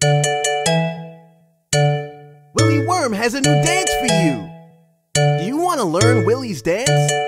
Willy Worm has a new dance for you. Do you want to learn Willy's dance?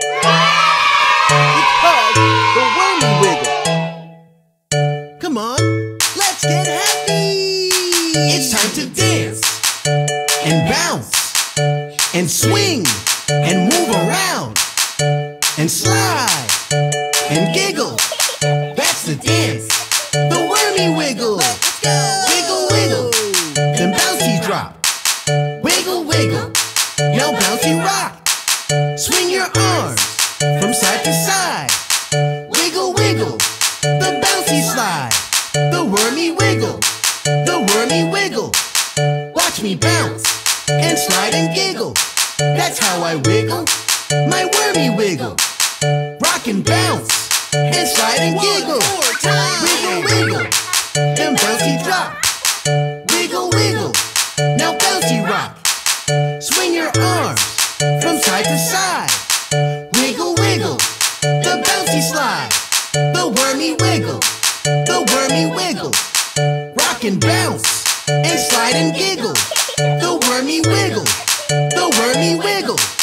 It's called the Wormy Wiggle. Come on, let's get happy! It's time to dance and bounce and swing and move around and slide and giggle. That's the dance, the Wormy Wiggle. Let's go! Wiggle, wiggle, then bouncy drop. Wiggle, wiggle, now bouncy rock. Swing your arms from side to side. Wiggle, wiggle, the bouncy slide. The Wormy Wiggle, the Wormy Wiggle. Watch me bounce and slide and giggle. That's how I wiggle, my Wormy Wiggle. Rock and bounce and slide and giggle. One more time. Wiggle, wiggle, then bouncy drop. Wiggle, wiggle, now bouncy rock. Swing your arms from side to side. Wiggle, wiggle, the bouncy slide. The Wormy Wiggle, the Wormy Wiggle. Rock and bounce and slide and giggle. The Wormy Wiggle, the Wormy Wiggle.